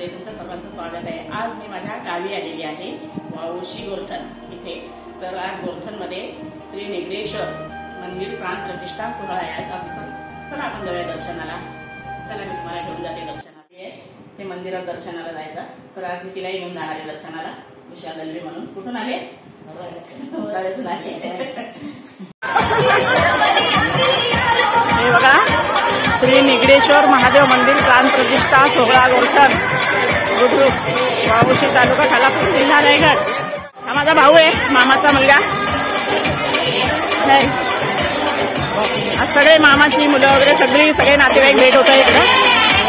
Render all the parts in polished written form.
मध्ये तुमचं सर्वांचं स्वागत आहे। आज मी माझ्या गावी आलेली आहे वावोशी गोरठण इथे। तर आज गोरठणमध्ये श्री निगडेश्वर मंदिर प्राण प्रतिष्ठा सोहळा आहे आज। चला आपण जाऊया दर्शनाला। चला मी तुम्हाला घेऊन जाते दर्शनाला। ते मंदिरात दर्शनाला जायचं। तर आज मी तिलाही घेऊन जाणार आहे दर्शनाला। उषा दलवे म्हणून कुठून आले? वराळ्यातून आले। हे बघा श्री निगडेश्वर महादेव मंदिर प्राण प्रतिष्ठा सोहळा गोरठण बुद्रुक वावोशी तालुका खालापूर जिल्हा रायगड। हा माझा भाऊ आहे, मामाचा मुलगा। आज सगळे मामाची मुलं वगैरे सगळे नातेवाईक भेट होत आहे इकडे।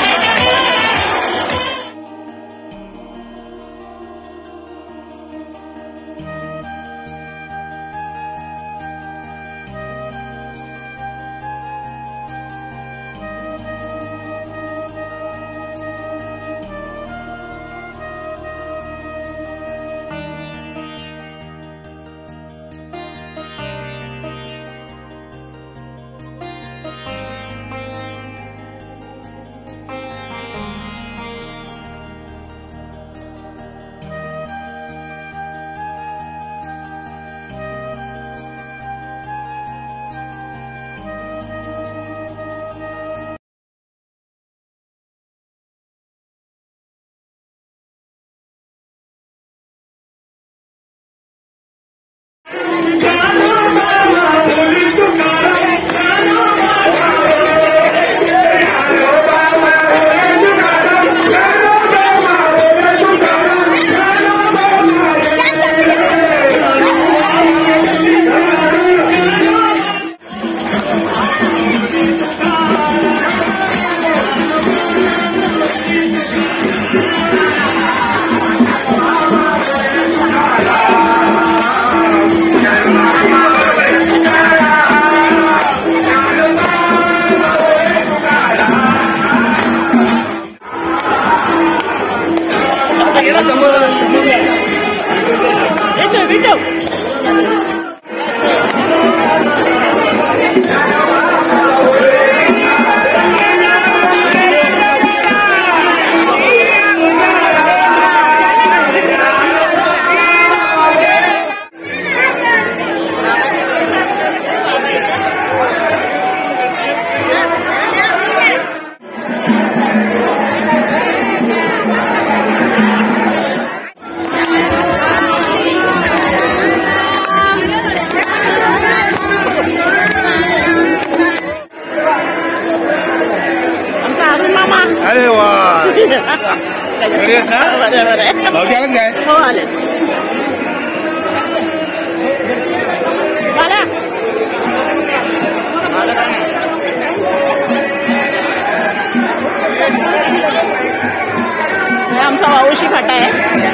अरे वाह बरोबर आहे। काय हो आले आमचा वावोशी फाटा आहे।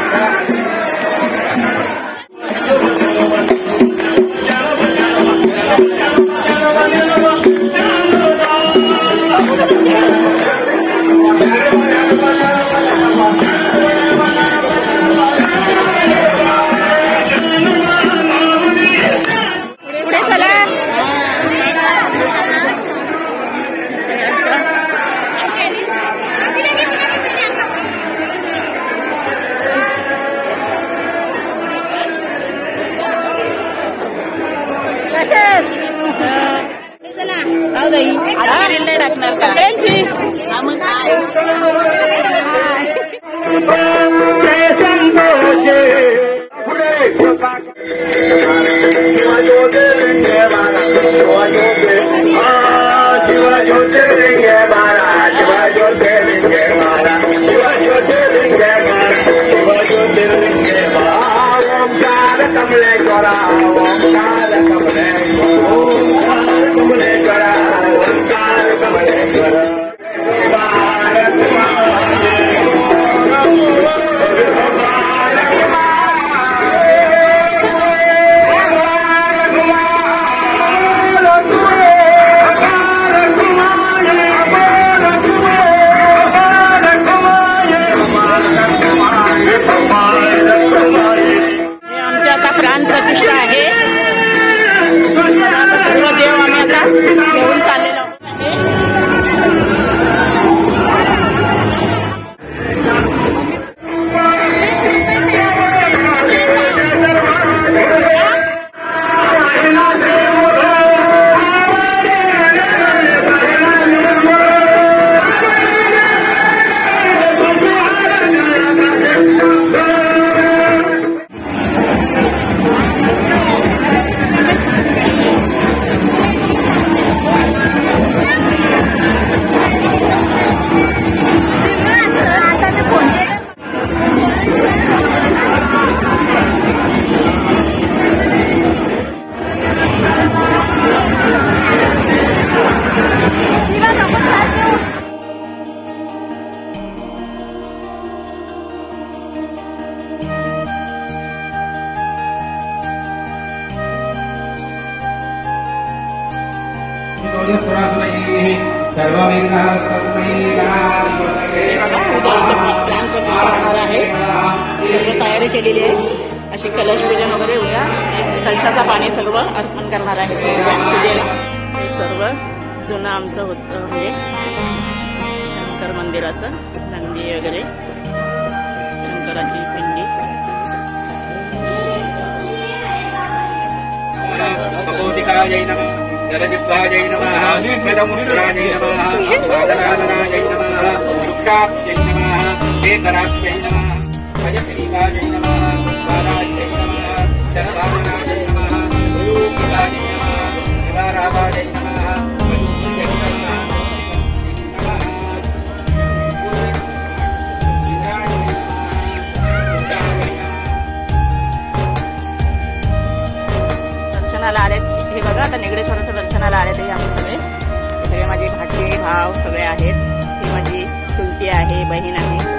नाही टाकणार सगळ्यांची प्राण प्रतिष्ठा आहे। सर्व तयारी केलेली आहे. अशी कलश पूजन वगैरे उद्या कलशाचं पाणी सर्व अर्पण करणार आहे पूजेला. हे सर्व जुनं आमचं होतं म्हणजे शंकर मंदिराचं नंदी वगैरे शंकराची पिंडी. कपोतिकायै नमः, जलजिह्वायै नमः, वेदमुद्रायै नमः, पादराधनायै नमः, वृक्षाब्जै नमः, वेदराज्यै नमः, भजश्रीकायै नमः, बालायै नमः, जनधारणायै नमः, गुरुकितायै नमः, शिवाराधायै नमः, वैकुण्ठै नमः, दर्शनाला आले. हे बघा आता निगडेश्वराचं दर्शनाला आले ते आम्ही सगळे माझे भाचे भाव सगळे आहेत. ही माझी चुलती आहे, बहीण आहे.